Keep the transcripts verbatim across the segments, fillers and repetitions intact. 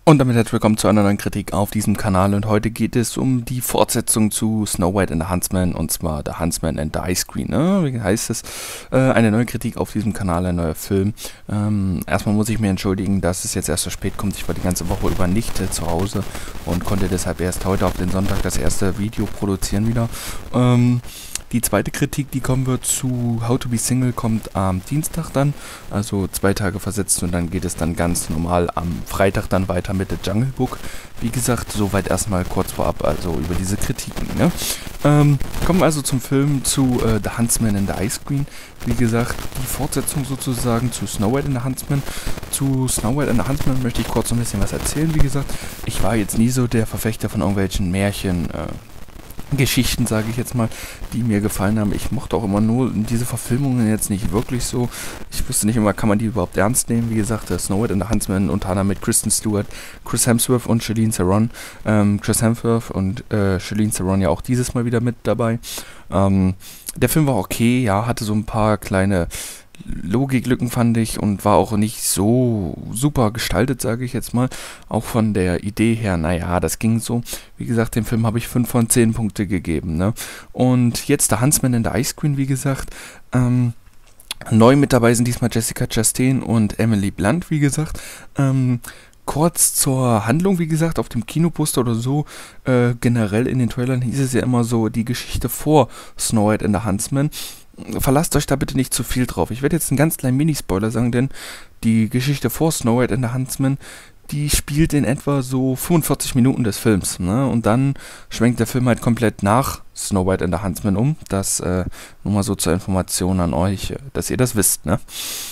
Und damit herzlich willkommen zu einer neuen Kritik auf diesem Kanal, und heute geht es um die Fortsetzung zu Snow White and the Huntsman, und zwar The Huntsman and the Ice Queen, ne? Wie heißt es? Äh, eine neue Kritik auf diesem Kanal, ein neuer Film. Ähm, erstmal muss ich mir entschuldigen, dass es jetzt erst so spät kommt. Ich war die ganze Woche über nicht äh, zu Hause und konnte deshalb erst heute auf den Sonntag das erste Video produzieren wieder. Ähm... Die zweite Kritik, die kommen wird zu How to be Single, kommt am Dienstag dann, also zwei Tage versetzt, und dann geht es dann ganz normal am Freitag dann weiter mit The Jungle Book. Wie gesagt, soweit erstmal kurz vorab, also über diese Kritiken. Ne? Ähm, kommen also zum Film zu äh, The Huntsman and the Ice Queen. Wie gesagt, die Fortsetzung sozusagen zu Snow White and the Huntsman. Zu Snow White and the Huntsman möchte ich kurz ein bisschen was erzählen. Wie gesagt, ich war jetzt nie so der Verfechter von irgendwelchen Märchen, äh, Geschichten, sage ich jetzt mal, die mir gefallen haben. Ich mochte auch immer nur diese Verfilmungen jetzt nicht wirklich so. Ich wusste nicht immer, kann man die überhaupt ernst nehmen. Wie gesagt, der Snow White and the Huntsman, unter anderem mit Kristen Stewart, Chris Hemsworth und Charlize Theron. Ähm, Chris Hemsworth und äh, Charlize Theron ja auch dieses Mal wieder mit dabei. Ähm, der Film war okay, ja, hatte so ein paar kleine Logiklücken, fand ich, und war auch nicht so super gestaltet, sage ich jetzt mal. Auch von der Idee her, naja, das ging so. Wie gesagt, dem Film habe ich fünf von zehn Punkte gegeben, ne? Und jetzt der Huntsman and the Ice Queen, wie gesagt. Ähm, neu mit dabei sind diesmal Jessica Chastain und Emily Blunt, wie gesagt. Ähm, Kurz zur Handlung, wie gesagt, auf dem Kinoposter oder so, äh, generell in den Trailern hieß es ja immer so, die Geschichte vor Snow White and the Huntsman. Verlasst euch da bitte nicht zu viel drauf. Ich werde jetzt einen ganz kleinen Mini-Spoiler sagen, denn die Geschichte vor Snow White and the Huntsman, die spielt in etwa so fünfundvierzig Minuten des Films, ne? Und dann schwenkt der Film halt komplett nach Snow White and the Huntsman um. Das äh, nur mal so zur Information an euch, dass ihr das wisst, ne?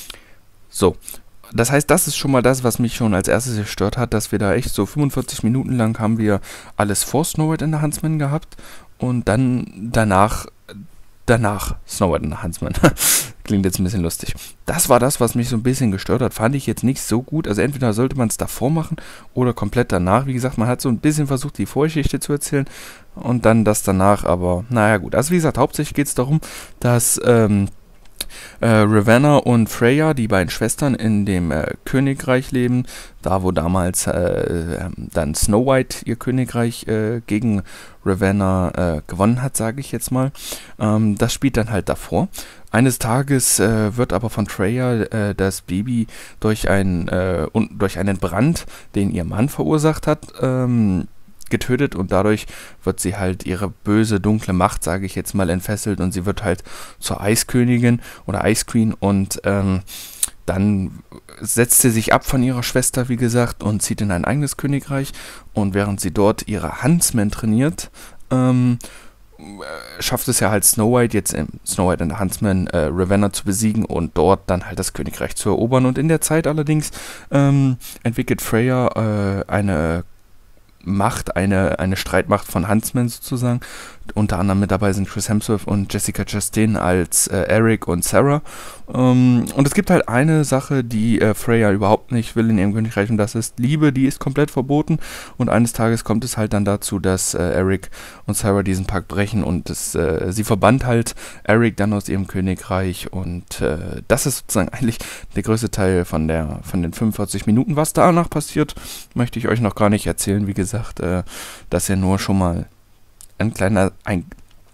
So. Das heißt, das ist schon mal das, was mich schon als erstes gestört hat, dass wir da echt so fünfundvierzig Minuten lang haben wir alles vor Snow White and the Huntsman gehabt und dann danach, danach Snow White and the Huntsman. Klingt jetzt ein bisschen lustig. Das war das, was mich so ein bisschen gestört hat. Fand ich jetzt nicht so gut. Also entweder sollte man es davor machen oder komplett danach. Wie gesagt, man hat so ein bisschen versucht, die Vorgeschichte zu erzählen und dann das danach, aber naja gut. Also wie gesagt, hauptsächlich geht es darum, dass ähm, Äh, Ravenna und Freya, die beiden Schwestern, in dem äh, Königreich leben, da wo damals äh, dann Snow White ihr Königreich äh, gegen Ravenna äh, gewonnen hat, sage ich jetzt mal. Ähm, das spielt dann halt davor. Eines Tages äh, wird aber von Freya äh, das Baby durch, ein, äh, un durch einen Brand, den ihr Mann verursacht hat, ähm, getötet, und dadurch wird sie halt ihre böse, dunkle Macht, sage ich jetzt mal, entfesselt, und sie wird halt zur Eiskönigin oder Ice Queen, und ähm, dann setzt sie sich ab von ihrer Schwester, wie gesagt, und zieht in ein eigenes Königreich, und während sie dort ihre Huntsmen trainiert, ähm, schafft es ja halt Snow White, jetzt im Snow White and the Huntsman, äh, Ravenna zu besiegen und dort dann halt das Königreich zu erobern, und in der Zeit allerdings ähm, entwickelt Freya äh, eine Macht, eine, eine Streitmacht von Huntsmen sozusagen. Unter anderem mit dabei sind Chris Hemsworth und Jessica Chastain als äh, Eric und Sarah. Ähm, und es gibt halt eine Sache, die äh, Freya überhaupt nicht will in ihrem Königreich, und das ist Liebe, die ist komplett verboten. Und eines Tages kommt es halt dann dazu, dass äh, Eric und Sarah diesen Pakt brechen, und das, äh, sie verbannt halt Eric dann aus ihrem Königreich, und äh, das ist sozusagen eigentlich der größte Teil von, der, von den fünfundvierzig Minuten. Was danach passiert, möchte ich euch noch gar nicht erzählen. Wie gesagt, äh, dass ihr nur schon mal ein kleiner, ein,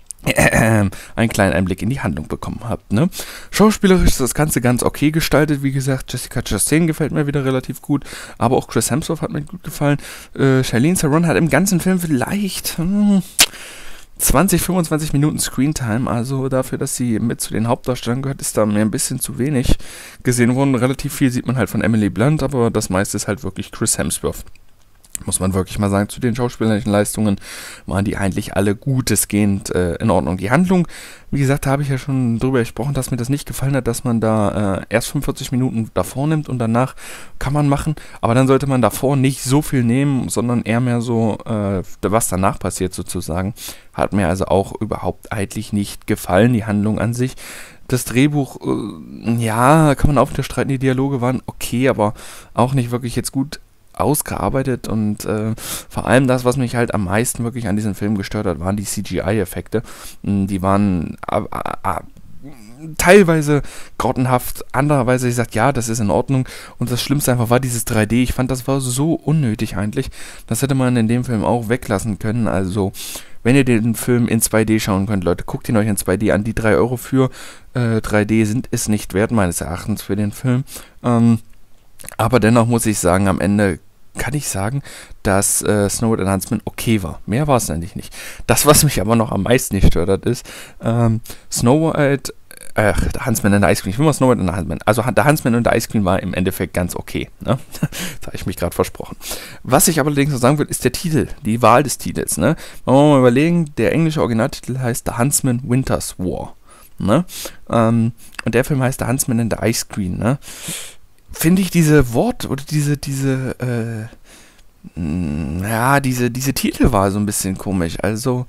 äh, einen kleinen Einblick in die Handlung bekommen habt, ne? Schauspielerisch ist das Ganze ganz okay gestaltet, wie gesagt. Jessica Chastain gefällt mir wieder relativ gut, aber auch Chris Hemsworth hat mir gut gefallen. Äh, Charlize Theron hat im ganzen Film vielleicht hm, zwanzig, fünfundzwanzig Minuten Screentime, also dafür, dass sie mit zu den Hauptdarstellern gehört, ist da mir ein bisschen zu wenig gesehen worden. Relativ viel sieht man halt von Emily Blunt, aber das meiste ist halt wirklich Chris Hemsworth. Muss man wirklich mal sagen, zu den schauspielerischen Leistungen waren die eigentlich alle gutestgehend äh, in Ordnung. Die Handlung, wie gesagt, da habe ich ja schon drüber gesprochen, dass mir das nicht gefallen hat, dass man da äh, erst fünfundvierzig Minuten davor nimmt und danach kann man machen, aber dann sollte man davor nicht so viel nehmen, sondern eher mehr so, äh, was danach passiert sozusagen. Hat mir also auch überhaupt eigentlich nicht gefallen, die Handlung an sich. Das Drehbuch, äh, ja, kann man auch wieder streiten, die Dialoge waren okay, aber auch nicht wirklich jetzt gut ausgearbeitet, und äh, vor allem das, was mich halt am meisten wirklich an diesem Film gestört hat, waren die C G I-Effekte. Die waren äh, äh, teilweise grottenhaft, andererweise ich gesagt, ja, das ist in Ordnung. Und das Schlimmste einfach war dieses drei D. Ich fand, das war so unnötig eigentlich. Das hätte man in dem Film auch weglassen können. Also, wenn ihr den Film in zwei D schauen könnt, Leute, guckt ihn euch in zwei D an. Die drei Euro für äh, drei D sind es nicht wert, meines Erachtens, für den Film. Ähm, aber dennoch muss ich sagen, am Ende kann ich sagen, dass äh, Snow White and the Huntsman okay war. Mehr war es eigentlich nicht. Das, was mich aber noch am meisten gestört hat, ist, ähm, Snow White, äh, der Huntsman and the Ice Queen, ich will mal Snow White and the Huntsman, also der Huntsman und der Ice Queen war im Endeffekt ganz okay, ne? Das habe ich mich gerade versprochen. Was ich allerdings noch sagen will, ist der Titel, die Wahl des Titels, ne? Wenn wir mal überlegen, der englische Originaltitel heißt The Huntsman Winter's War, ne? Ähm, und der Film heißt The Huntsman and the Ice Queen, ne? Finde ich diese Wort oder diese, diese, äh, mh, ja, diese, diese Titelwahl so ein bisschen komisch. Also,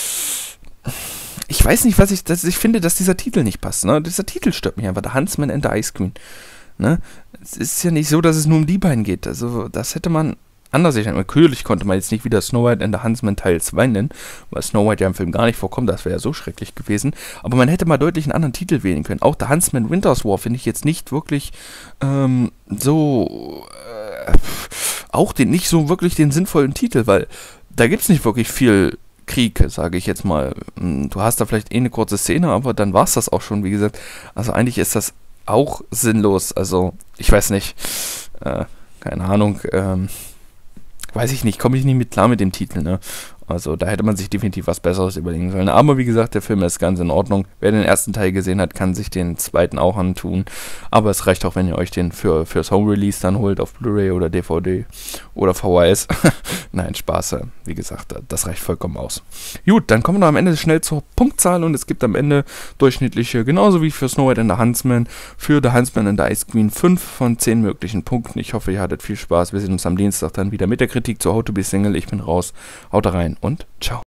ich weiß nicht, was ich, dass ich finde, dass dieser Titel nicht passt, ne? Dieser Titel stört mich einfach, The Huntsman and the Ice Queen, ne? Es ist ja nicht so, dass es nur um die beiden geht. Also, das hätte man anders sehen. Natürlich konnte man jetzt nicht wieder Snow White and the Huntsman Teil zwei nennen, weil Snow White ja im Film gar nicht vorkommt, das wäre ja so schrecklich gewesen. Aber man hätte mal deutlich einen anderen Titel wählen können. Auch The Huntsman Winter's War finde ich jetzt nicht wirklich ähm, so, äh, auch den, nicht so wirklich den sinnvollen Titel, weil da gibt es nicht wirklich viel Krieg, sage ich jetzt mal. Du hast da vielleicht eh eine kurze Szene, aber dann war es das auch schon, wie gesagt. Also eigentlich ist das auch sinnlos. Also, ich weiß nicht, äh, keine Ahnung, ähm, weiß ich nicht, komme ich nicht mit klar mit dem Titel, ne? Also da hätte man sich definitiv was Besseres überlegen sollen. Aber wie gesagt, der Film ist ganz in Ordnung. Wer den ersten Teil gesehen hat, kann sich den zweiten auch antun. Aber es reicht auch, wenn ihr euch den für fürs Home Release dann holt, auf Blu-ray oder D V D oder V H S. Nein, Spaß. Wie gesagt, das reicht vollkommen aus. Gut, dann kommen wir noch am Ende schnell zur Punktzahl und es gibt am Ende durchschnittliche, genauso wie für Snow White and the Huntsman, für The Huntsman and the Ice Queen fünf von zehn möglichen Punkten. Ich hoffe, ihr hattet viel Spaß. Wir sehen uns am Dienstag dann wieder mit der Kritik zu How to Be Single. Ich bin raus. Haut rein und ciao.